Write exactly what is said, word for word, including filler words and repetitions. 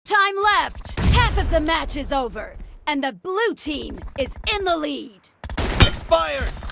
time left. Half of the match is over, and the blue team is in the lead. Expired!